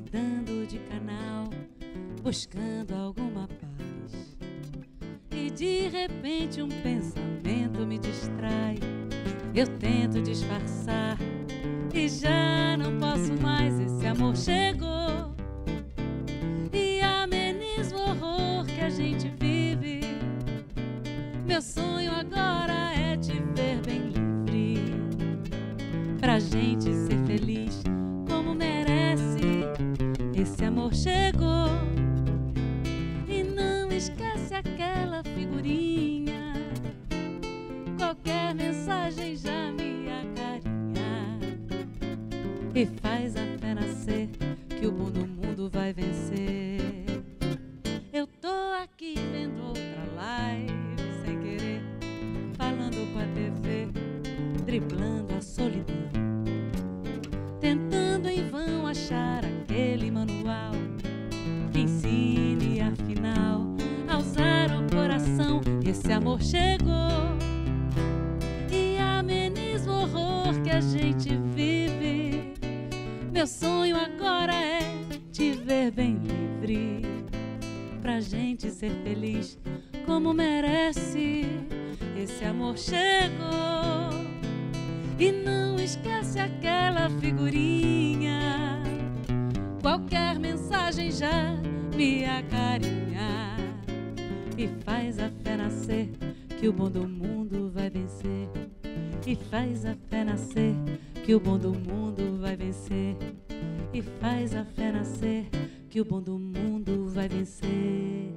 mudando de canal, buscando alguma paz. E de repente um pensamento me distrai. Eu tento disfarçar e já não posso mais. Esse amor chegou e ameniza o horror que a gente vive. Meu sonho agora é te ver bem livre, pra gente ser feliz como merece. Esse amor chegou e não esquece aquela figurinha. Qualquer mensagem já me acarinha e faz a fé nascer que o bom do mundo vai vencer. Eu tô aqui vendo outra live sem querer, falando com a TV, driblando a solidão, tentando em vão achar aquele manual que ensine afinal a usar o coração. Esse amor chegou e ameniza o horror que a gente vive. Meu sonho agora é te ver bem livre, pra gente ser feliz como merece. Esse amor chegou e não esquece aquela figurinha. Qualquer mensagem já me acarinha e faz a fé nascer que o bom do mundo vai vencer. E faz a fé nascer que o bom do mundo vai vencer. E faz a fé nascer que o bom do mundo vai vencer.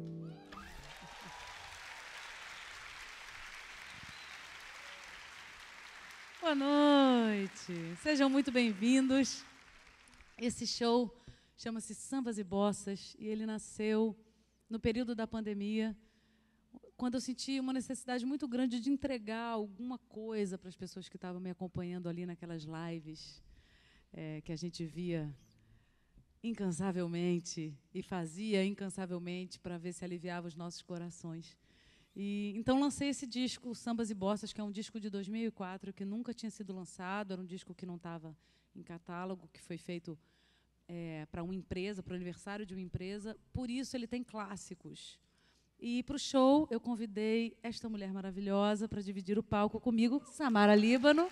Boa noite, sejam muito bem-vindos. Esse show chama-se Sambas e Bossas e ele nasceu no período da pandemia, quando eu senti uma necessidade muito grande de entregar alguma coisa para as pessoas que estavam me acompanhando ali naquelas lives que a gente via incansavelmente e fazia incansavelmente para ver se aliviava os nossos corações. E então lancei esse disco, Sambas e Bossas, que é um disco de 2004, que nunca tinha sido lançado, era um disco que não estava em catálogo, que foi feito para uma empresa, para o aniversário de uma empresa, por isso ele tem clássicos. E para o show eu convidei esta mulher maravilhosa para dividir o palco comigo, Samara Líbano.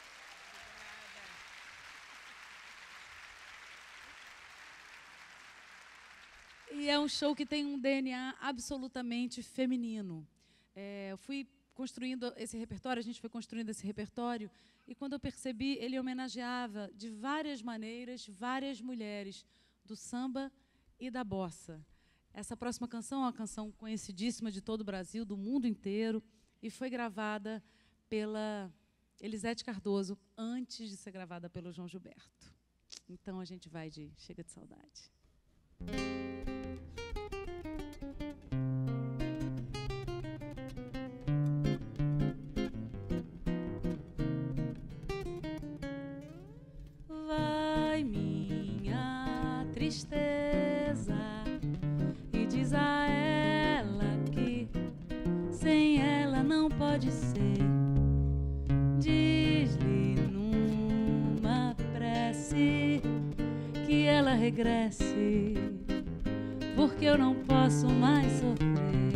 E é um show que tem um DNA absolutamente feminino. Eu fui construindo esse repertório, a gente foi construindo esse repertório, e quando eu percebi, ele homenageava de várias maneiras várias mulheres do samba e da bossa. Essa próxima canção é uma canção conhecidíssima de todo o Brasil, do mundo inteiro, e foi gravada pela Elisete Cardoso, antes de ser gravada pelo João Gilberto. Então a gente vai de Chega de Saudade. Vai minha tristeza e diz a ela que sem ela não pode ser. Diz-lhe numa prece que ela regresse, porque eu não posso mais sofrer.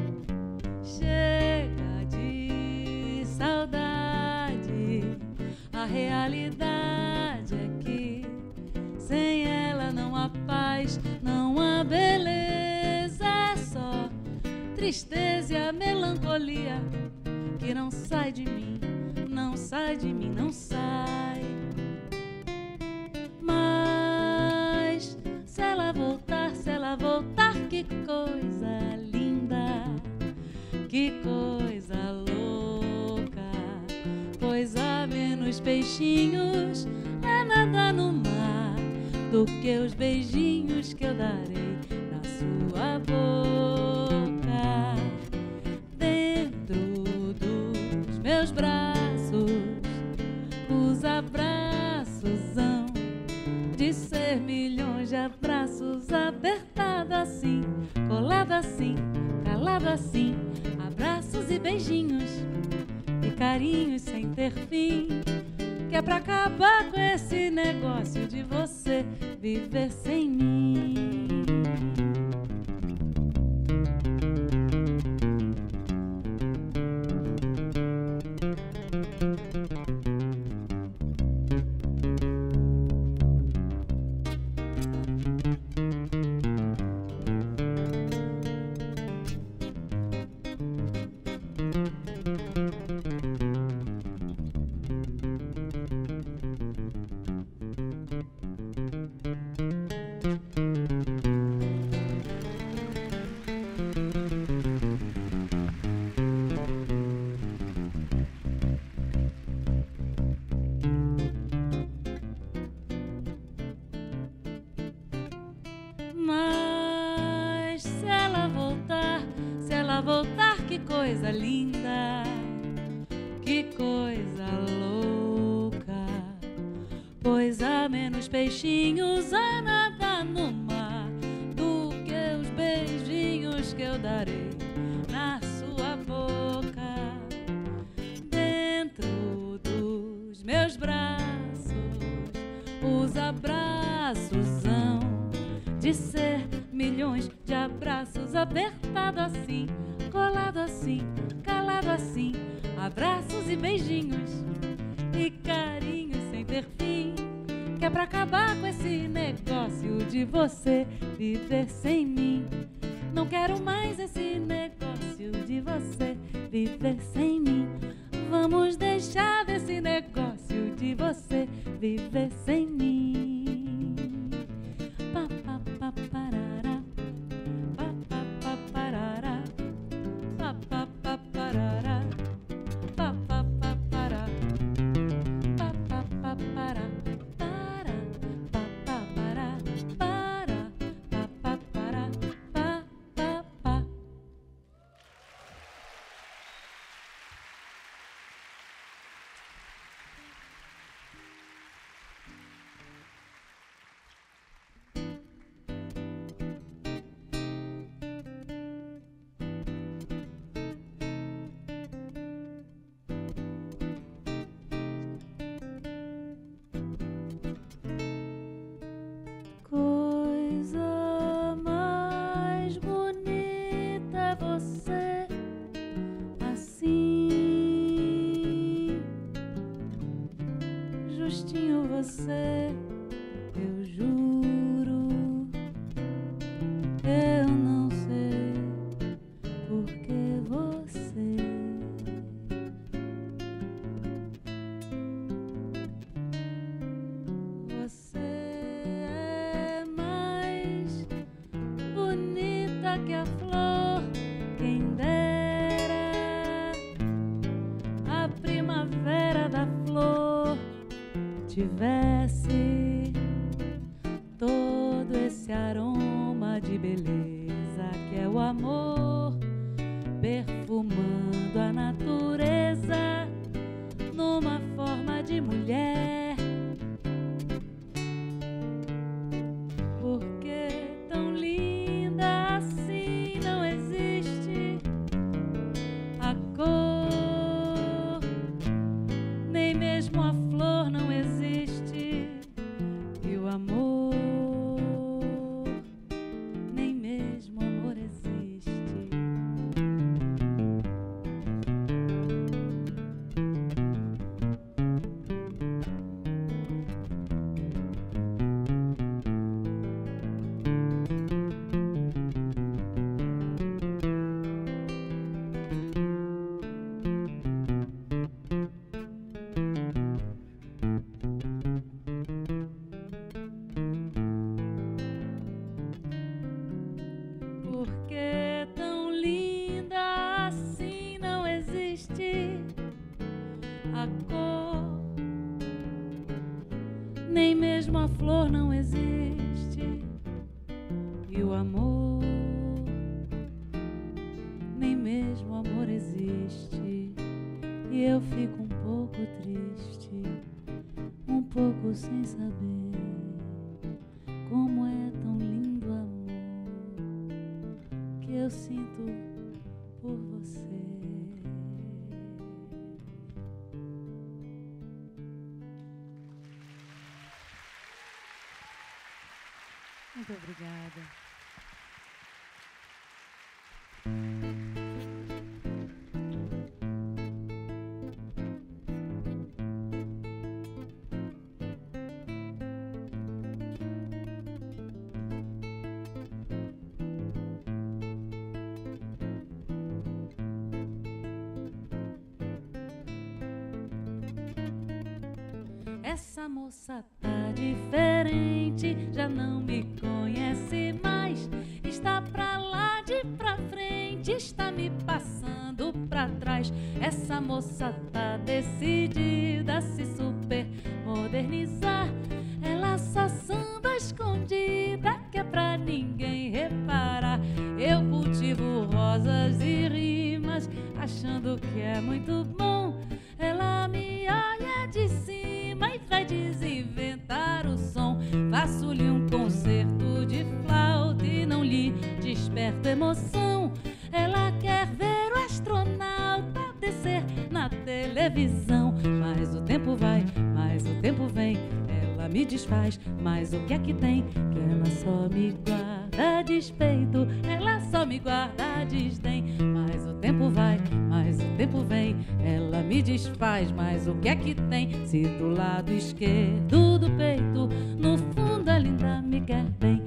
Chega de saudade, a realidade é que sem ela não há paz, não há beleza, é só tristeza e a melancolia que não sai de mim, não sai de mim, não sai. Mas se ela voltar, que coisa linda, que coisa louca, pois há menos peixinhos a nadar no mar do que os beijinhos que eu darei na sua boca. Dentro dos meus braços, os abraços hão de ser milhões de abraços, apertado assim, colado assim, calado assim, abraços e beijinhos e carinhos sem ter fim, que é pra acabar com esse negócio de você viver sem mim. Mas se ela voltar, que coisa linda, que coisa louca, pois há menos peixinhos a nadar no mar do que os beijinhos que eu darei na sua boca. Dentro dos meus braços, os abraços hão de ser milhões de abraços, apertado assim, colado assim, calado assim, abraços e beijinhos e carinhos sem ter fim, que é pra acabar com esse negócio de você viver sem mim. Não quero mais esse negócio de você viver sem mim. Vamos deixar desse negócio de você viver sem mim. Pa, pa, pa, parará. Pa, pa, pa, parará. Pa, pa, pa, parará. Pa, pa, pa, pará. Pa, pa, pa, pará. Para. Pa, pa, pará. Para. Pa, pa, pará. Pa, pa, pa. Coisa mais bonita você assim, justinho você, eu juro, eu não sei por que você é mais bonita que a flor, quem dera a primavera da flor tivesse todo esse aroma de beleza que é o amor, perfumando a natureza numa forma de mulher. Porque tão linda assim não existe a cor, nem mesmo a flor não existe, e o amor, nem mesmo o amor existe. Porque tão linda assim não existe a cor, nem mesmo a flor não existe, e o amor, nem mesmo o amor existe. E eu fico um pouco triste, um pouco sem saber como é tão lindo o amor que eu sinto por você. Muito obrigada. Essa moça tá diferente, já não me conhece mais. Está pra lá de pra frente, está me passando pra trás. Essa moça tá decidida a se super modernizar. Ela só samba escondida, que é pra ninguém reparar. Eu cultivo rosas e rimas, achando que é muito bom. Ela me olha de cima e vai desinventar o som. Faço-lhe um concerto de flauta e não lhe desperto emoção. Ela quer ver o astronauta descer na televisão. Mas o tempo vai, mas o tempo vem, ela me desfaz. Mas o que é que tem? Que ela só me guarda despeito, ela só me guarda desdém. Mas o tempo vai, mas o tempo vem, ela me desfaz. Mas o que é que tem? Se do lado esquerdo do peito, no fundo ela ainda me quer bem.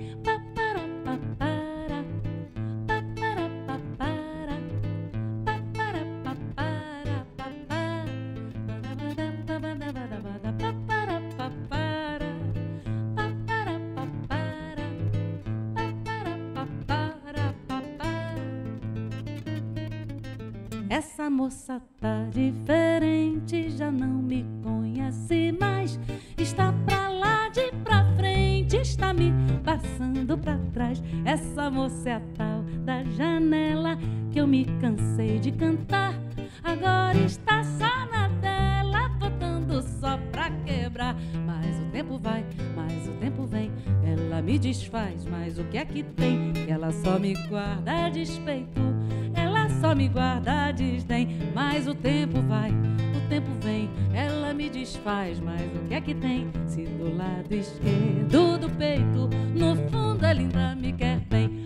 Essa moça tá diferente, já não me conhece mais. Está pra lá de pra frente, está me passando pra trás. Essa moça é a tal da janela que eu me cansei de cantar. Agora está só na dela, botando só pra quebrar. Mas o tempo vai, mas o tempo vem, ela me desfaz. Mas o que é que tem? Ela só me guarda despeito, ela só me guarda desdém. Mas o tempo vai, o tempo vem, ela me desfaz. Mas o que é que tem? Se do lado esquerdo do peito, no fundo ela ainda me quer bem.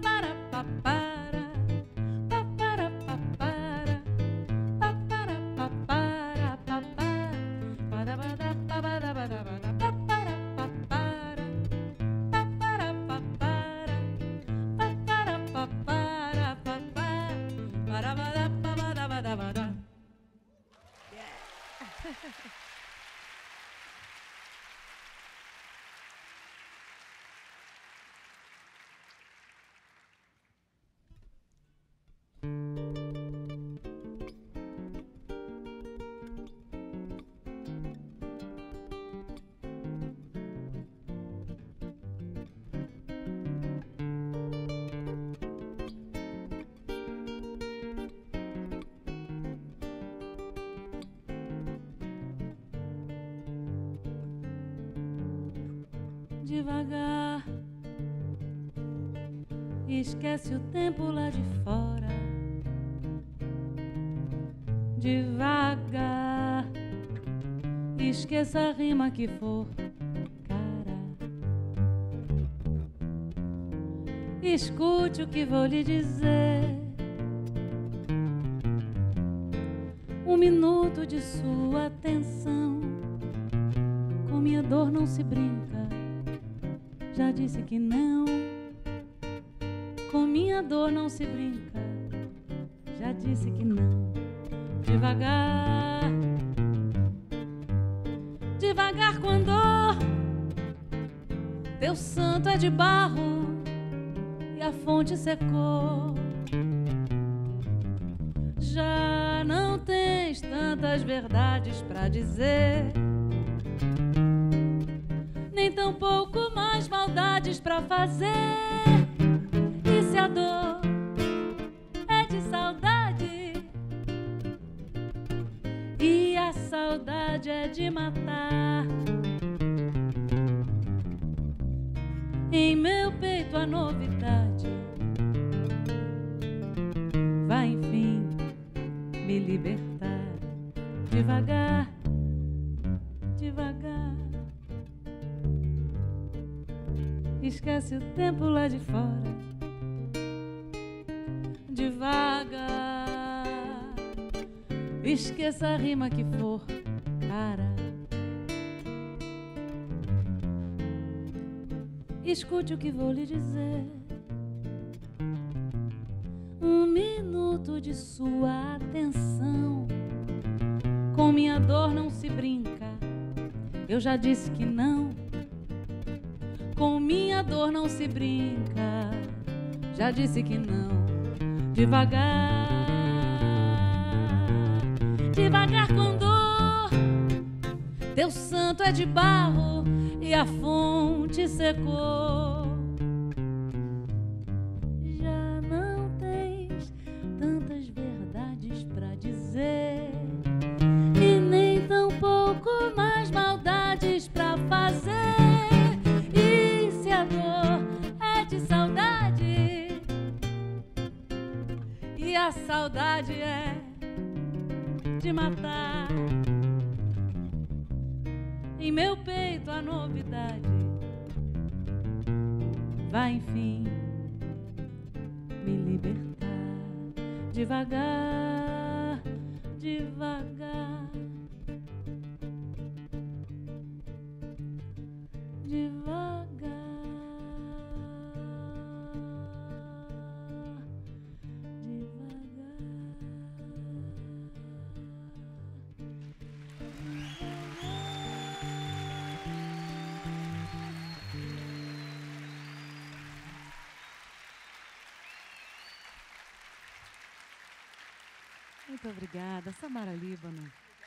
Devagar, esquece o tempo lá de fora. Devagar, esqueça a rima que for cara. Escute o que vou lhe dizer. Um minuto de sua atenção. Com minha dor não se brinca, já disse que não. Com minha dor não se brinca, já disse que não. Devagar, devagar com a dor. Teu santo é de barro e a fonte secou. Já não tens tantas verdades pra dizer, nem tão pouco mais maldades pra fazer. E se a dor é de saudade e a saudade é de matar, em meu peito a novidade vai enfim me libertar. Devagar, devagar, esquece o tempo lá de fora. Devagar, esqueça a rima que for, cara. Escute o que vou lhe dizer. Um minuto de sua atenção. Com minha dor não se brinca, eu já disse que não. Com minha dor não se brinca, já disse que não. Devagar, devagar com dor. Teu santo é de barro e a fonte secou. Já não tens tantas verdades pra dizer e nem tão pouco mais maldades pra fazer. E se a dor é de saudade e a saudade é de matar, em meu peito a novidade vai enfim me libertar. Devagar, devagar, devagar, devagar. Muito obrigada, Samara Líbano.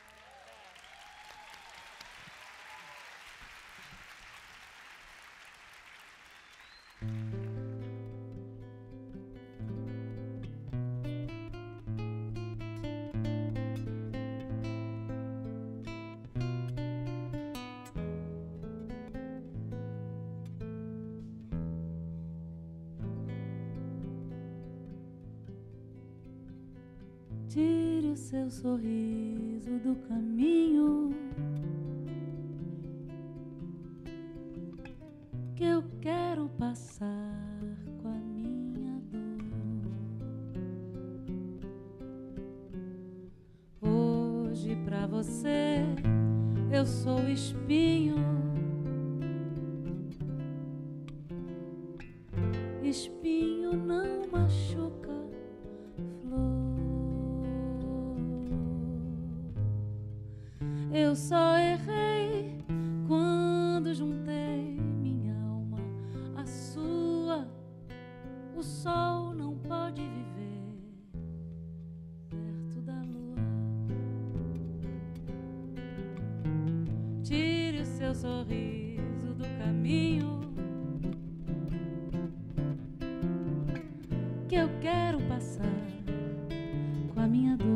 Tire o seu sorriso do caminho, que eu quero passar com a minha dor. Hoje pra você eu sou espinho, espinho não machuca flor. Eu só errei quando juntei minha alma à sua. O sol não pode viver perto da lua. Tire o seu sorriso do caminho, que eu quero passar com a minha dor.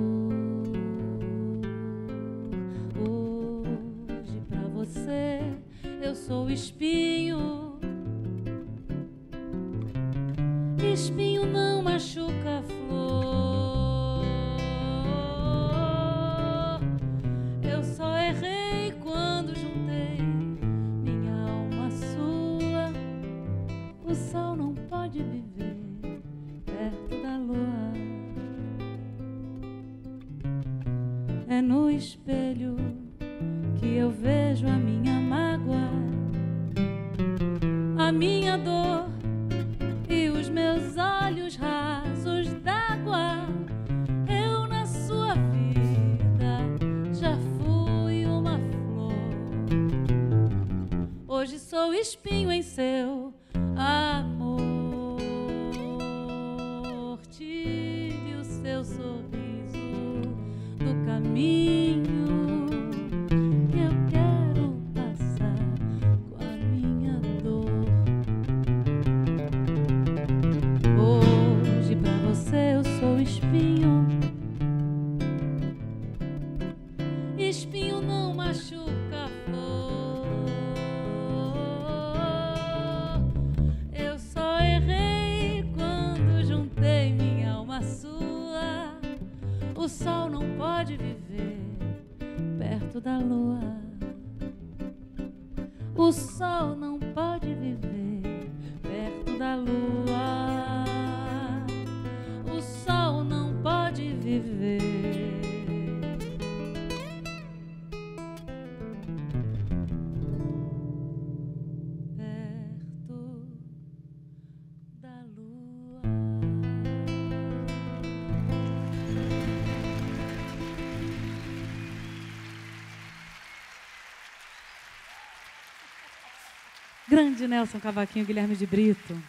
Hoje pra você eu sou espinho, espinho não machuca flor. Eu só errei quando juntei minha alma à sua. O sol não pode viver perto da lua. É no espelho que eu vejo a minha mágoa, a minha dor e os meus olhos rasos d'água. Eu na sua vida já fui uma flor. Hoje sou espinho em seu amor. Tire o seu sorriso do caminho, que eu quero passar com a minha dor. Hoje pra você eu sou espinho, espinho não machuca flor. Eu só errei quando juntei minha alma à sua. O sol não pode viver perto da lua. O sol não pode viver da lua, o sol não pode viver. Perto da lua. Grande Nelson Cavaquinho, Guilherme de Brito.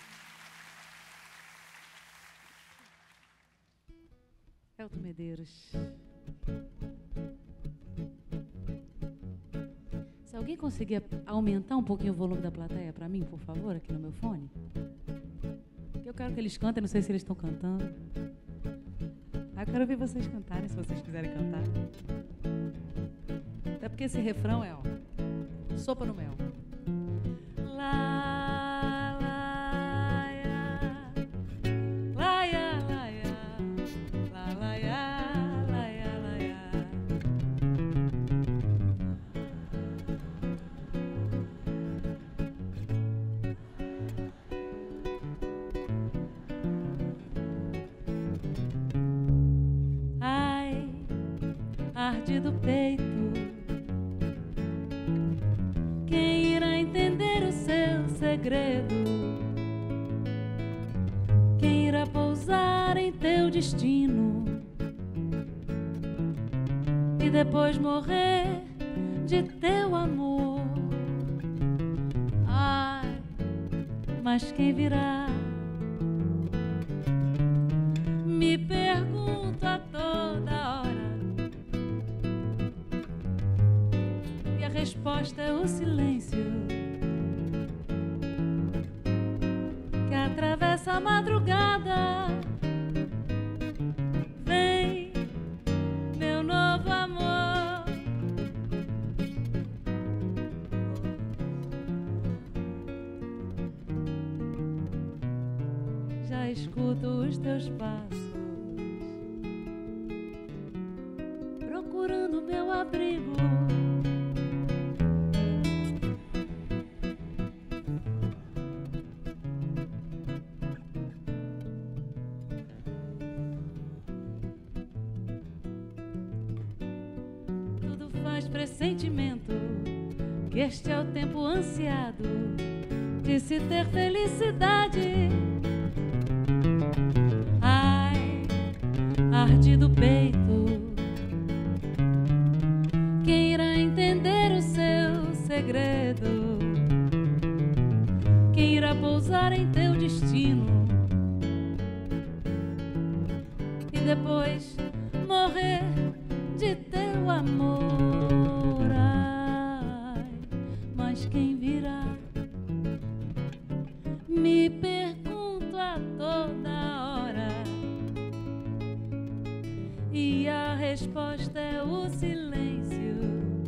Elton Medeiros. Se alguém conseguir aumentar um pouquinho o volume da plateia para mim, por favor, aqui no meu fone. Porque eu quero que eles cantem, não sei se eles estão cantando. Eu quero ver vocês cantarem, se vocês quiserem cantar. Até porque esse refrão é, ó, sopa no mel. Ai, arde do peito. Quem irá entender o seu segredo? Quem irá pousar em teu destino e depois morrer de teu amor? Ai, mas quem virá? Me pergunto a toda hora, e a resposta é o silêncio que atravessa a madrugada. Vem, meu novo amor. Já escuto os teus passos, procurando meu abrigo. Tudo faz pressentimento que este é o tempo ansiado de se ter felicidade. Ai, arde do peito. Quem irá entender o seu segredo? Quem irá pousar em teu destino e depois morrer de teu amor? Ai, mas quem virá? Me pergunto a toda hora, e a resposta é o silêncio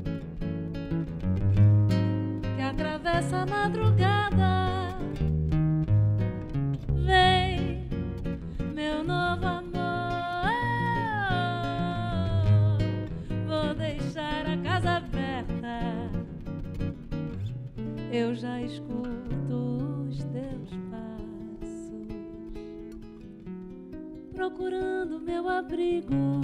que atravessa a madrugada. Vem, meu novo amor. Vou deixar a casa aberta, eu já escuto os teus passos, procurando meu abrigo.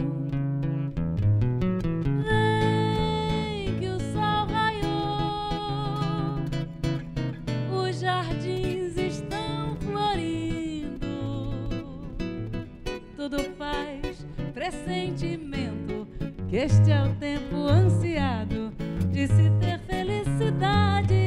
Vem que o sol raiou, os jardins estão florindo. Tudo faz pressentimento que este é o tempo ansiado de se ter felicidade.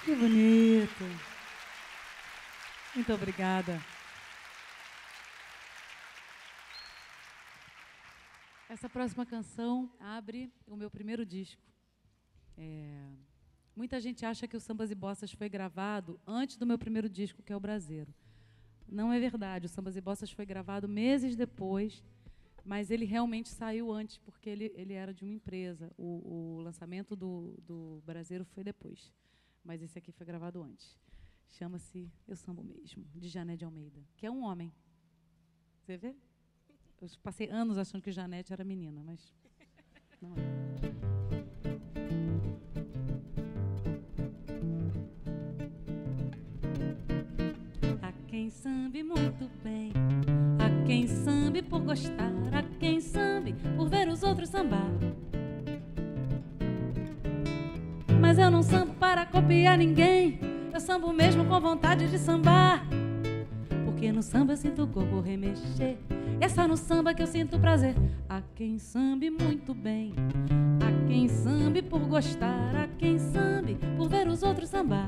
Que bonito. Muito obrigada. Essa próxima canção abre o meu primeiro disco. Muita gente acha que o Sambas e Bossas foi gravado antes do meu primeiro disco, que é o Braseiro. Não é verdade. O Sambas e Bossas foi gravado meses depois, mas ele realmente saiu antes, porque ele era de uma empresa. O lançamento do Braseiro foi depois, mas esse aqui foi gravado antes. Chama-se Eu Sambo Mesmo, de Janete de Almeida, que é um homem. Você vê? Eu passei anos achando que Janete era menina, mas não é. Há quem sambe muito bem, há quem sambe por gostar, há quem sambe por ver os outros sambar. Mas eu não sambo para copiar ninguém, eu sambo mesmo com vontade de sambar. Porque no samba eu sinto o corpo remexer, é só no samba que eu sinto prazer. Há quem sambe muito bem, há quem sambe por gostar, há quem sambe por ver os outros sambar.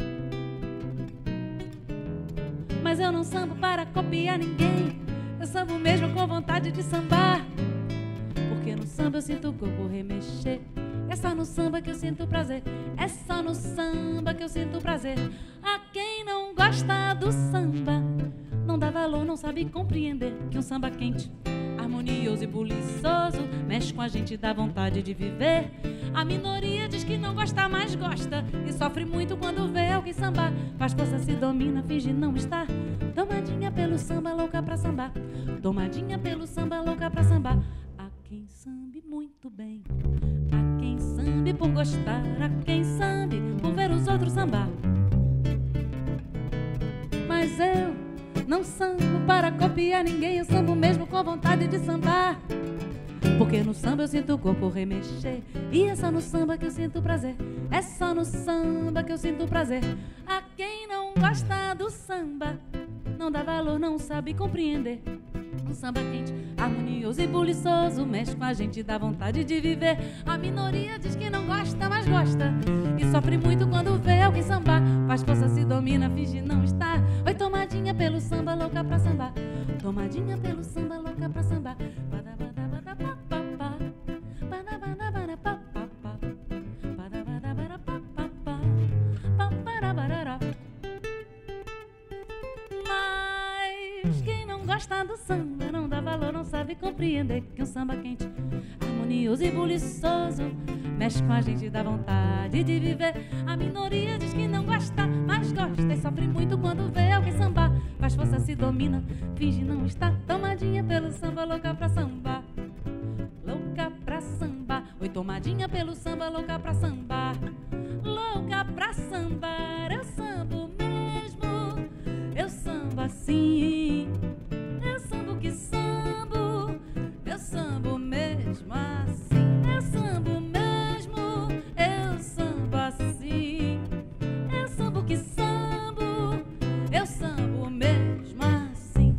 Mas eu não sambo para copiar ninguém, eu sambo mesmo com vontade de sambar. Porque no samba eu sinto o corpo remexer, é só no samba que eu sinto prazer, é só no samba que eu sinto prazer. Há quem não gosta do samba, não dá valor, não sabe compreender que um samba quente, harmonioso e buliçoso mexe com a gente, dá vontade de viver. A minoria diz que não gosta, mas gosta, e sofre muito quando vê alguém sambar. Faz força, se domina, finge não estar domadinha pelo samba, louca pra sambar. Domadinha pelo samba, louca pra sambar. Há quem sambe muito bem, há quem sambe por gostar, há quem sambe por ver os outros sambar. Mas eu não sambo para copiar ninguém, eu sambo mesmo com vontade de sambar. Porque no samba eu sinto o corpo remexer, e é só no samba que eu sinto prazer, é só no samba que eu sinto prazer. Há quem não gosta do samba, não dá valor, não sabe compreender. Um samba quente, harmonioso e buliçoso mexe com a gente, dá vontade de viver. A minoria diz que não gosta, mas gosta, e sofre muito quando vê alguém sambar. Faz força, se domina, finge não estar. Oi, tomadinha pelo samba, louca pra sambar. Tomadinha pelo samba, louca pra sambar. Mas quem não gosta do samba não dá valor, não sabe compreender que um samba quente, harmonioso e buliçoso mexe com a gente, dá vontade de viver. A minoria diz que não gosta, mas gosta, e sofre muito quando vê alguém sambar. Faz força, se domina, finge não estar tomadinha pelo samba, louca pra sambar. Louca pra sambar. Oi, tomadinha pelo samba, louca pra sambar. Louca pra sambar. Eu sambo mesmo, eu sambo assim, eu sambo que sambo, eu sambo mesmo assim, eu sambo mesmo, eu sambo assim, eu sambo que sambo, eu sambo mesmo assim.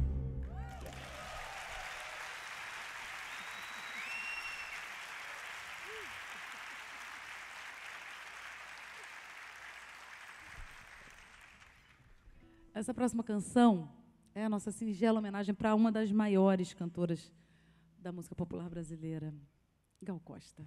Essa próxima canção é a nossa singela homenagem para uma das maiores cantoras da música popular brasileira, Gal Costa.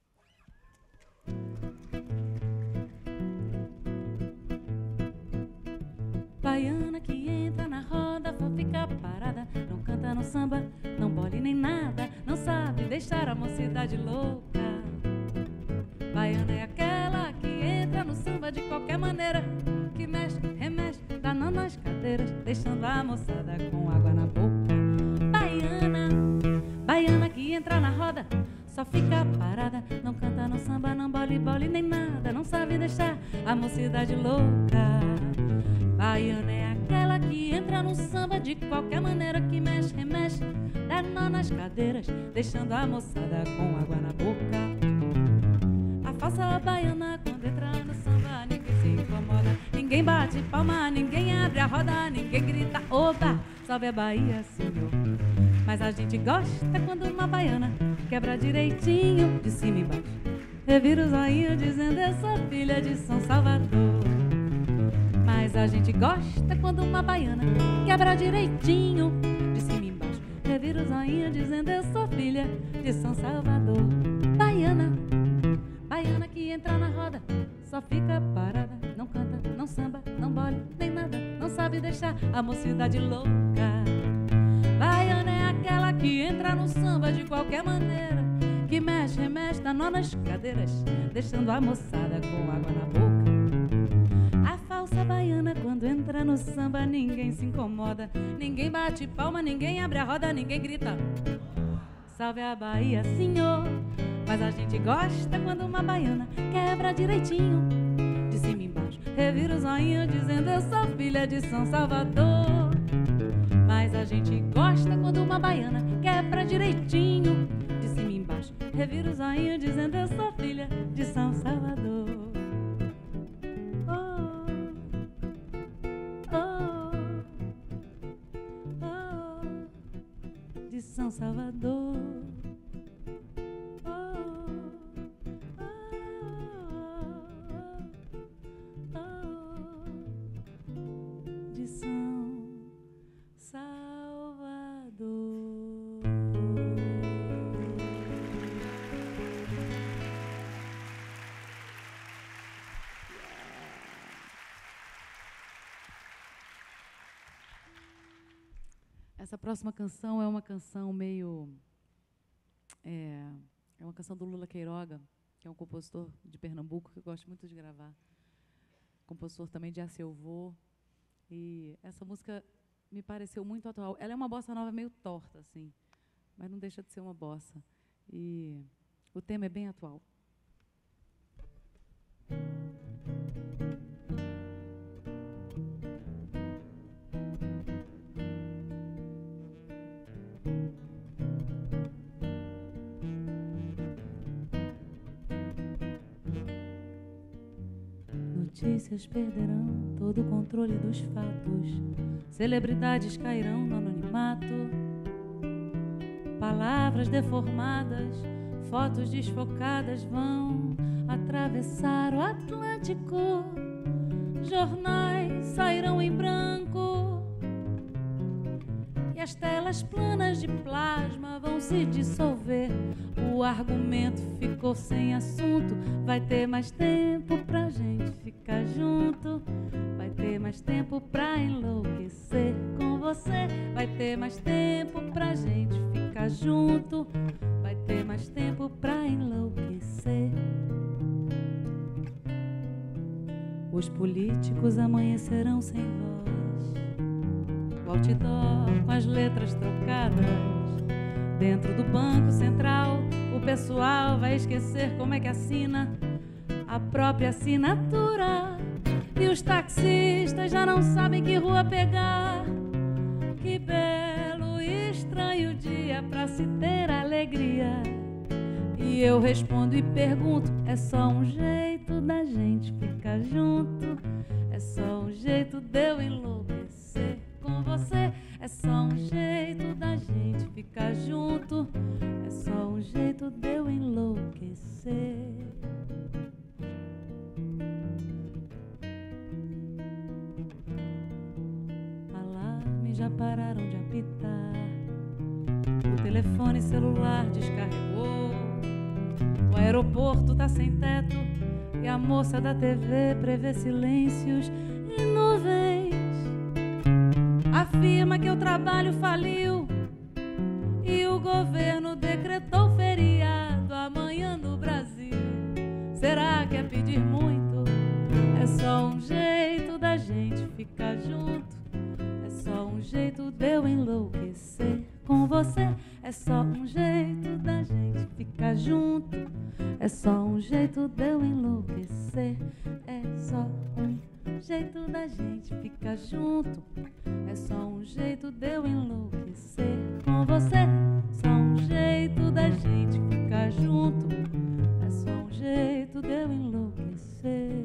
Baiana que entra na roda, for ficar parada, não canta no samba, não bole nem nada, não sabe deixar a mocidade louca. Baiana é aquela que entra no samba de qualquer maneira, que mexe, remexe, danando nas cadeiras, deixando a moçada com água na boca. Baiana, baiana que entra na roda, só fica parada, não canta no samba, não bole, bole nem nada, não sabe deixar a mocidade louca. Baiana é aquela que entra no samba de qualquer maneira, que mexe, remexe, dá nó nas cadeiras, deixando a moçada com água na boca. A falsa baiana quando entra no samba, ninguém se incomoda, ninguém bate palma, ninguém abre a roda, ninguém grita oba, salve a Bahia, senhor. Mas a gente gosta quando uma baiana quebra direitinho de cima e embaixo, revira o zoinho dizendo eu sou filha de São Salvador. a gente gosta quando uma baiana quebra direitinho, de cima e embaixo, revira o zoinho dizendo eu sou filha de São Salvador. Baiana, baiana que entra na roda, só fica parada, não canta, não samba, não bole, nem nada, não sabe deixar a mocidade louca. Baiana é aquela que entra no samba de qualquer maneira, que mexe, remexe, dá nó nas cadeiras, deixando a moçada com água na boca. A falsa baiana quando entra no samba ninguém se incomoda, ninguém bate palma, ninguém abre a roda, ninguém grita salve a Bahia, senhor. Mas a gente gosta quando uma baiana quebra direitinho, de cima e embaixo, revira o zoinho dizendo eu sou filha de São Salvador. Mas a gente gosta quando uma baiana quebra direitinho, de cima e embaixo, revira o zoinho dizendo eu sou filha de São Salvador. Oh, oh, oh, de São Salvador. Essa próxima canção é uma canção meio... É uma canção do Lula Queiroga, que é um compositor de Pernambuco, que eu gosto muito de gravar. Compositor também de A Seu Vô. E essa música me pareceu muito atual. Ela é uma bossa nova meio torta, assim, mas não deixa de ser uma bossa. E o tema é bem atual. Notícias perderão todo o controle dos fatos, celebridades cairão no anonimato, palavras deformadas, fotos desfocadas vão atravessar o Atlântico, jornais sairão em branco e as telas planas de plasma vão se dissolver. O argumento ficou sem assunto, vai ter mais tempo pra gente ficar junto, vai ter mais tempo pra enlouquecer com você, vai ter mais tempo pra gente ficar junto, vai ter mais tempo pra enlouquecer. Os políticos amanhecerão sem voz, o outdoor com as letras trocadas. Dentro do Banco Central, o pessoal vai esquecer como é que assina a própria assinatura. E os taxistas já não sabem que rua pegar. Que belo e estranho dia pra se ter alegria. E eu respondo e pergunto, é só um jeito da gente ficar junto, é só um jeito de eu enlouquecer com você, é só um jeito da gente ficar junto, é só um jeito de eu enlouquecer. Alarmes já pararam de apitar, o telefone celular descarregou, o aeroporto tá sem teto e a moça da TV prevê silêncios e nuvens. A firma que eu trabalho faliu e o governo decretou feriado amanhã no Brasil. Será que é pedir muito? É só um jeito da gente ficar junto, é só um jeito de eu enlouquecer com você, é só um jeito da gente ficar junto, é só um jeito de eu enlouquecer, é só um jeito da gente ficar junto, é só um jeito de eu enlouquecer com você, só um jeito da gente ficar junto, é só um jeito de eu enlouquecer.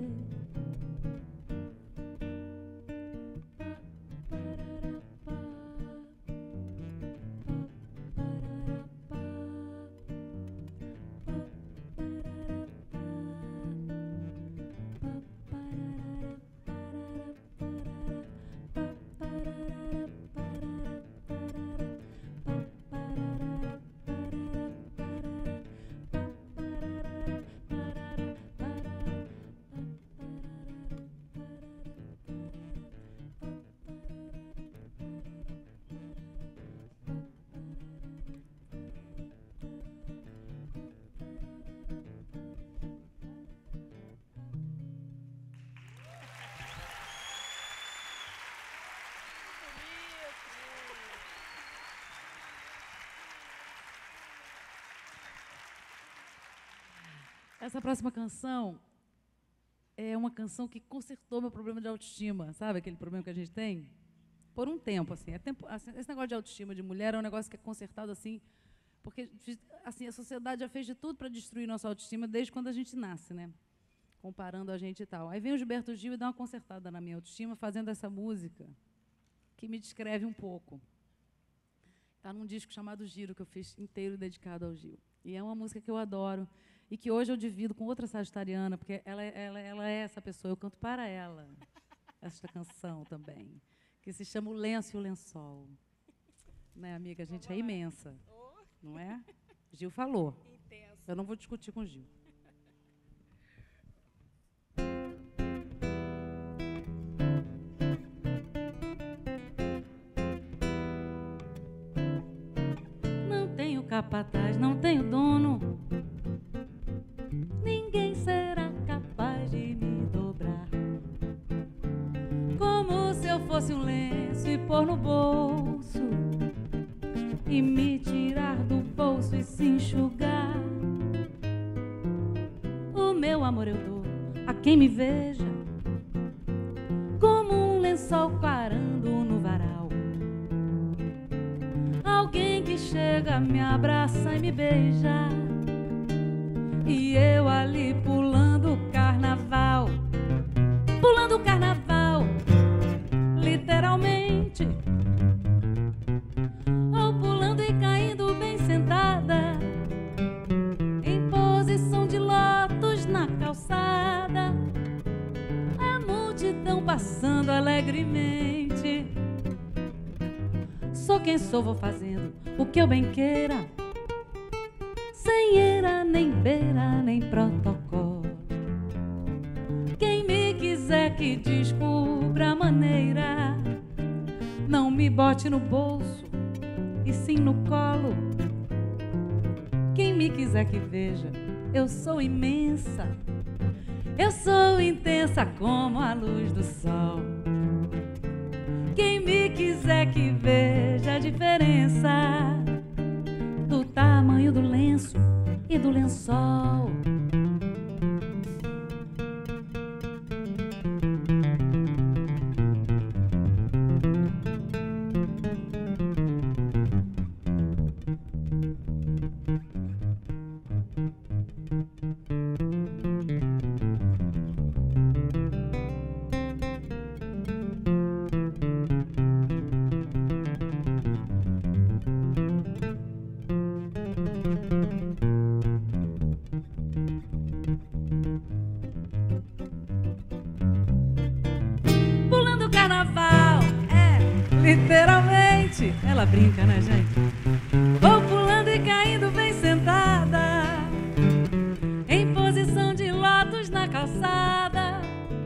Essa próxima canção é uma canção que consertou meu problema de autoestima, sabe aquele problema que a gente tem? Por um tempo, assim. Esse negócio de autoestima de mulher é um negócio que é consertado assim, porque assim, a sociedade já fez de tudo para destruir nossa autoestima desde quando a gente nasce, né? Comparando a gente e tal. Aí vem o Gilberto Gil e dá uma consertada na minha autoestima fazendo essa música que me descreve um pouco. Está num disco chamado Giro, que eu fiz inteiro dedicado ao Gil. E é uma música que eu adoro e que hoje eu divido com outra sagitariana, porque ela é essa pessoa, eu canto para ela esta canção também, que se chama O Lenço e o Lençol. Né, amiga? A gente é imensa, não é? Gil falou. Eu não vou discutir com o Gil. Capataz, não tenho dono, ninguém será capaz de me dobrar. Como se eu fosse um lenço e pôr no bolso e me tirar do bolso e se enxugar. O meu amor eu dou a quem me veja, como um lençol parando no varal. Alguém que chega, me abraça e me beija, e eu ali pulando o carnaval. Pulando o carnaval, literalmente, ou pulando e caindo bem sentada, em posição de lótus na calçada. A multidão passando alegremente. Sou quem sou, vou fazendo o que eu bem queira, sem eira, nem beira, nem protocolo. Quem me quiser que descubra a maneira, não me bote no bolso e sim no colo. Quem me quiser que veja, eu sou imensa, eu sou intensa como a luz do sol. Quem me quiser que veja a diferença do tamanho do lenço e do lençol. Literalmente, ela brinca, né, gente? Vou pulando e caindo bem sentada, em posição de lótus na calçada.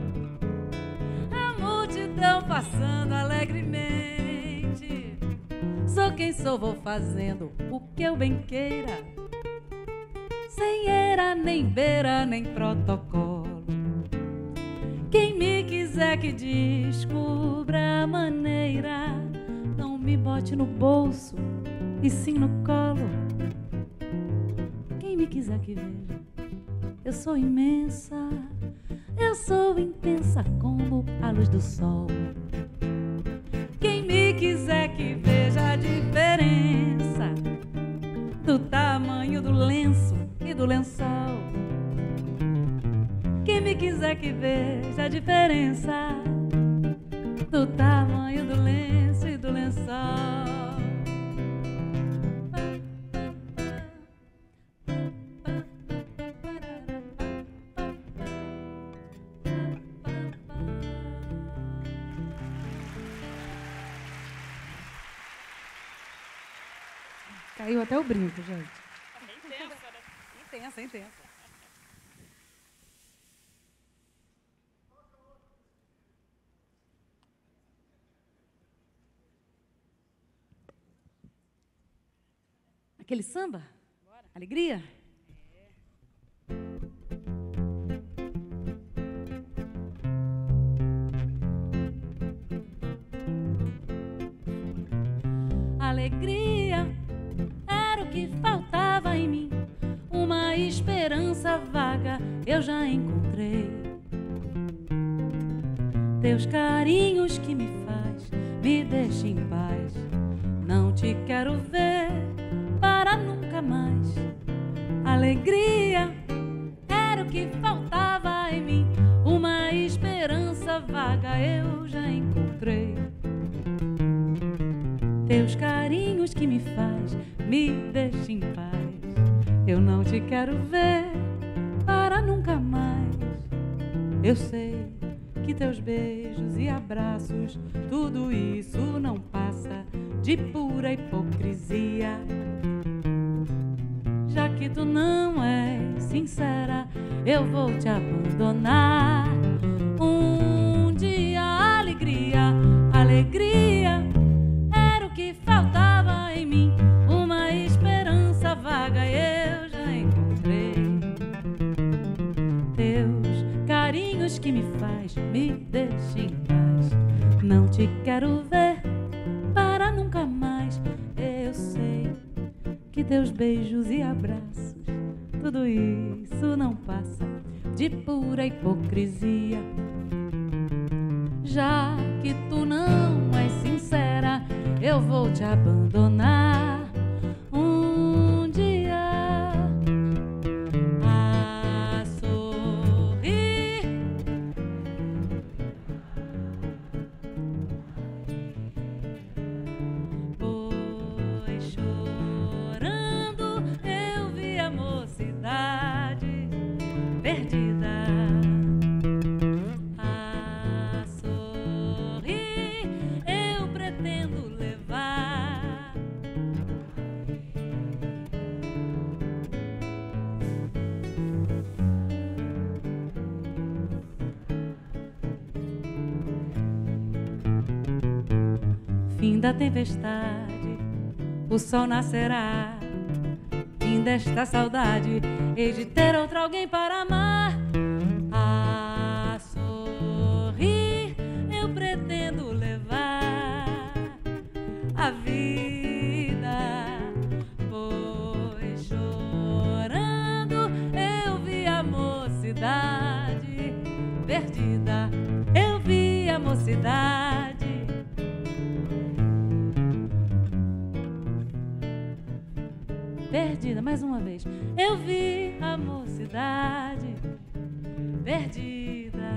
A multidão passando alegremente. Sou quem sou, vou fazendo o que eu bem queira, sem eira, nem beira, nem protocolo. Quem me quiser que descubra a maneira, não me bote no bolso e sim no colo. Quem me quiser que veja, eu sou imensa, eu sou intensa como a luz do sol. Quem me quiser que veja a diferença do tamanho do lenço e do lençol. Quem me quiser que veja a diferença do tamanho do lenço e do lençol. Caiu até o brinco, gente. É intensa, né? Intensa, intensa. Aquele samba? Bora. Alegria? Alegria era o que faltava em mim, uma esperança vaga Teus carinhos que me faz, me deixa em paz. Não te quero ver para nunca mais. Alegria era o que faltava em mim. Uma esperança vaga eu já encontrei. Teus carinhos que me faz, me deixa em paz. Eu não te quero ver para nunca mais. Eu sei que teus beijos e abraços, tudo isso não passa de pura hipocrisia. Já que tu não és sincera, eu vou te abandonar. Um dia alegria, alegria era o que faltava em mim. Uma esperança vaga eu já encontrei. Teus carinhos que me faz, me deixa em paz. Não te quero ver para nunca mais. Eu sei que teus beijos e abraços, tudo isso não passa de pura hipocrisia. Já que tu não és sincera, eu vou te abandonar. Um dia a sorrir, pois chorando eu vi a mocidade perdida. A sorrir eu pretendo levar. Fim da tempestade, o sol nascerá. Fim desta saudade, hei de ter outro alguém para amar. A sorrir eu pretendo levar a vida, pois chorando eu vi a mocidade perdida. Eu vi a mocidade perdida. Mais uma vez. Eu vi a mocidade perdida.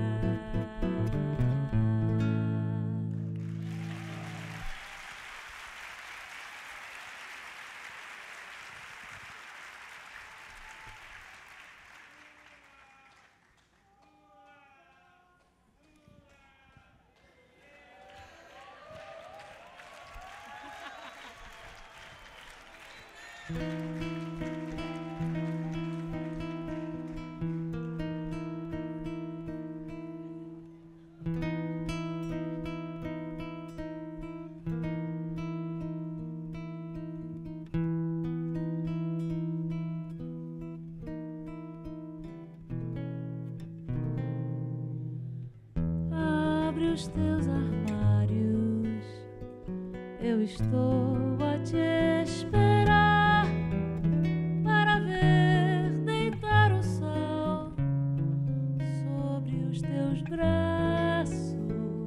Abre os teus armários, eu estou a te esperar para ver deitar o sol sobre os teus braços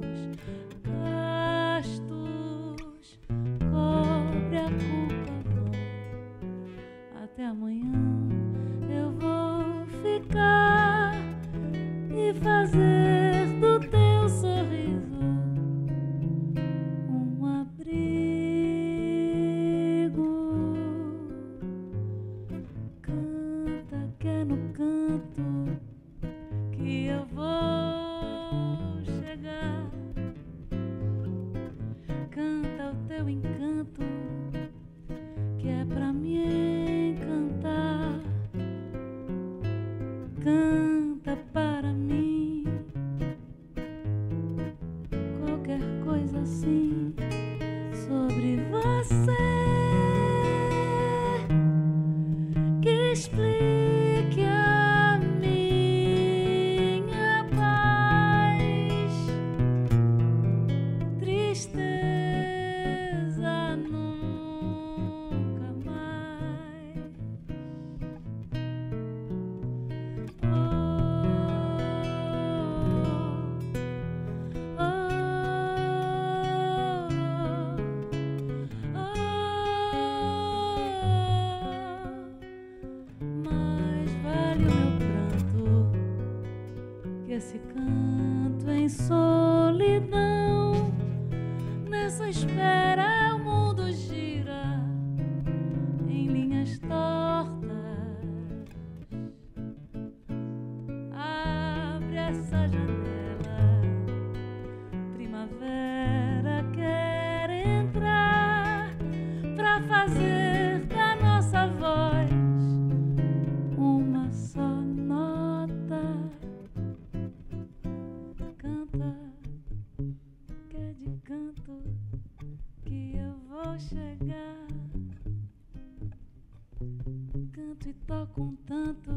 gastos. Cobre a culpa, não. Até amanhã eu vou ficar e fazer do teu sorriso um abrigo. Canta que é no canto que eu vou chegar. Canta o teu encanto que é pra me encantar. Canta para mim qualquer coisa assim sobre você que explique a minha paz. Tristeza nunca mais. Oh, oh, em solidão. Nessa espera o mundo gira em linhas tortas. Abre essa janela, primavera quer entrar pra fazer da nossa voz uma só nota. Canta, que é de canto que eu vou chegar. Canto e toco um tanto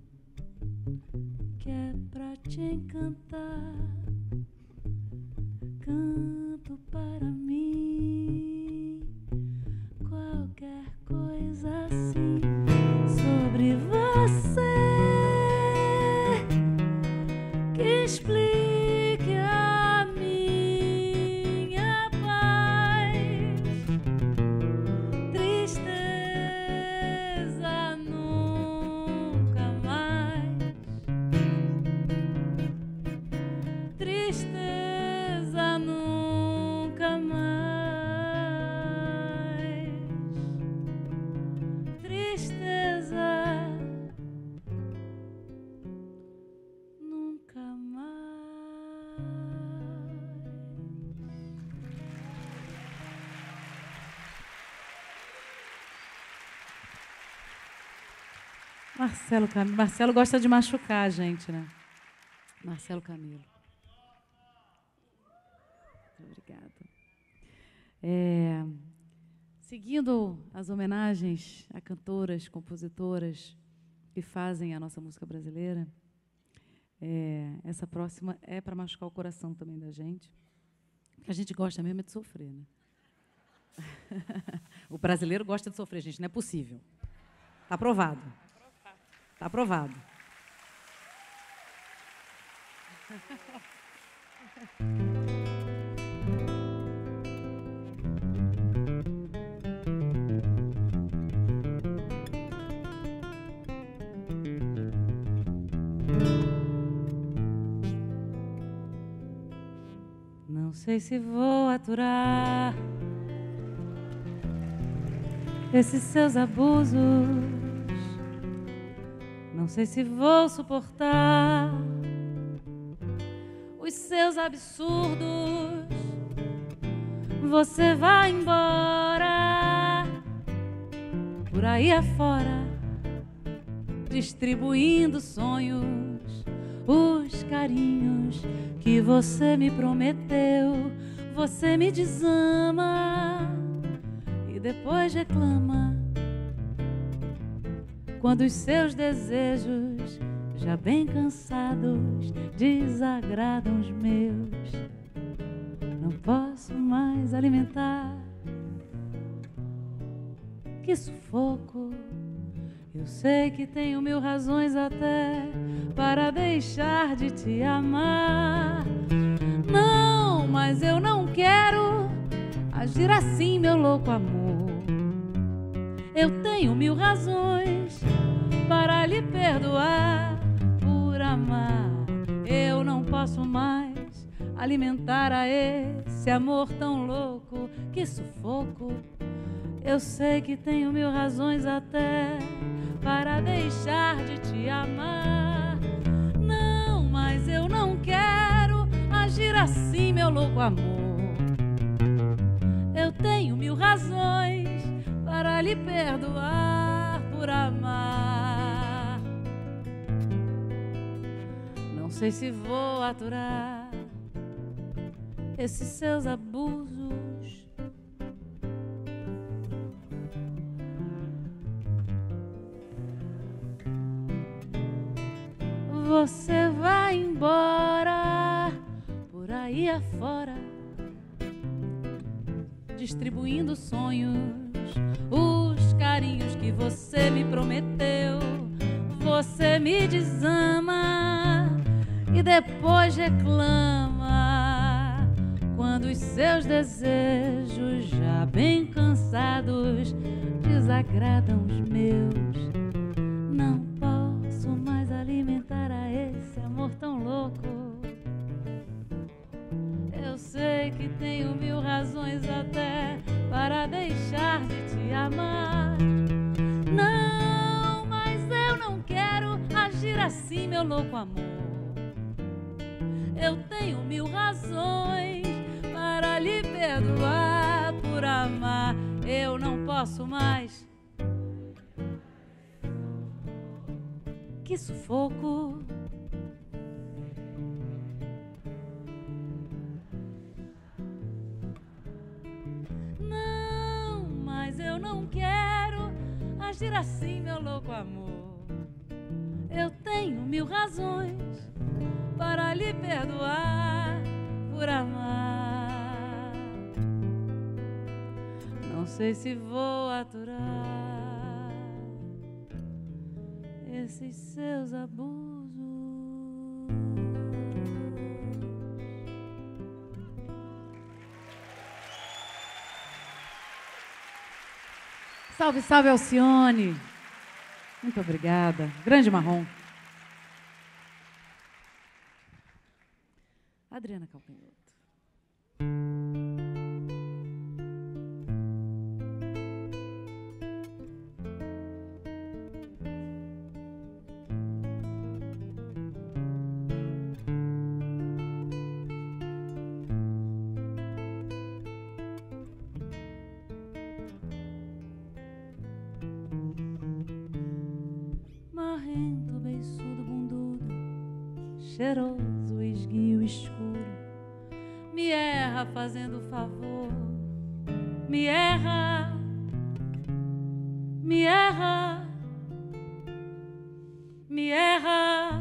que é pra te encantar. Canto para mim qualquer coisa assim sobre você que explique a minha paz. Tristeza nunca mais. Tristeza nunca mais. Tristeza nunca mais. Marcelo Camilo. Marcelo gosta de machucar a gente, né? Marcelo Camilo. Muito obrigada. Seguindo as homenagens a cantoras, compositoras que fazem a nossa música brasileira, essa próxima é para machucar o coração também da gente. A gente gosta mesmo é de sofrer, né? O brasileiro gosta de sofrer, gente, não é possível. Está aprovado. Está aprovado. Não sei se vou aturar esses seus abusos. Não sei se vou suportar os seus absurdos. Você vai embora por aí afora, distribuindo sonhos, os carinhos que você me prometeu. Você me desama e depois reclama quando os seus desejos, já bem cansados, desagradam os meus. Não posso mais alimentar. Que sufoco. Eu sei que tenho mil razões até para deixar de te amar. Não, mas eu não quero agir assim, meu louco amor. Eu tenho mil razões para lhe perdoar por amar. Eu não posso mais alimentar a esse amor tão louco. Que sufoco. Eu sei que tenho mil razões até para deixar de te amar. Não, mas eu não quero agir assim, meu louco amor. Eu tenho mil razões para lhe perdoar por amar. Não sei se vou aturar esses seus abusos. Você vai embora por aí afora, distribuindo sonhos, os carinhos que você me prometeu. Você me desama e depois reclama quando os seus desejos, já bem cansados, desagradam os meus. Não posso mais alimentar a esse amor tão louco. tenho mil razões até para deixar de te amar. Não, mas eu não quero agir assim, meu louco amor. Eu tenho mil razões para lhe perdoar por amar. Eu não posso mais. Que sufoco. Não, mas eu não quero agir assim, meu louco amor. Eu tenho mil razões para lhe perdoar por amar. Não sei se vou aturar esses seus abusos. Salve, salve, Alcione. Muito obrigada. Grande Marrom. Adriana Calcanhoto. Marrento, beiçudo, bundudo, cheiroso, esguio escuro, me erra fazendo favor, me erra, me erra, me erra,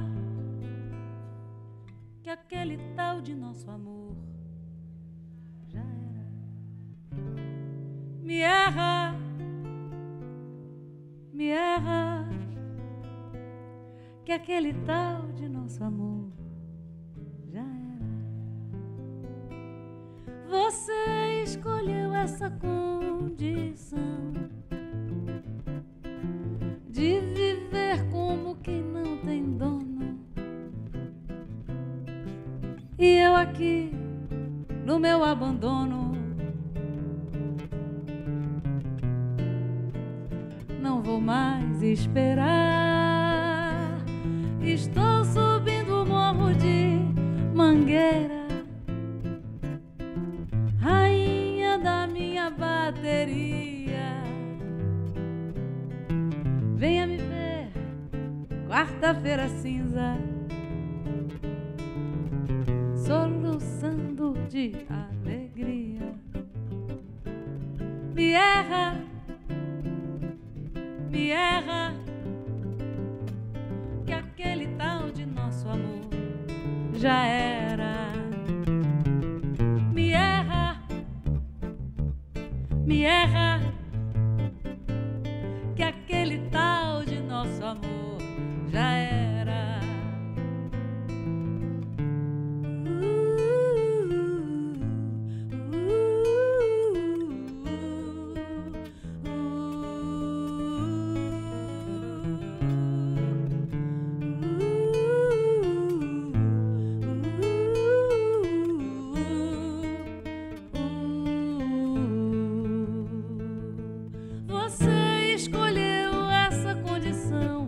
que aquele tal de nosso amor já era. Me erra, me erra, que aquele tal de nosso amor já era. Você escolheu essa condição de viver como quem não tem dono, e eu aqui no meu abandono não vou mais esperar. Estou subindo o morro de Mangueira, rainha da minha bateria. Venha me ver, quarta-feira cinza, soluçando de alegria. Me erra, me erra, que aquele tal de nosso amor já era. Me erra, me erra, que aquele tal de nosso amor já era. Você escolheu essa condição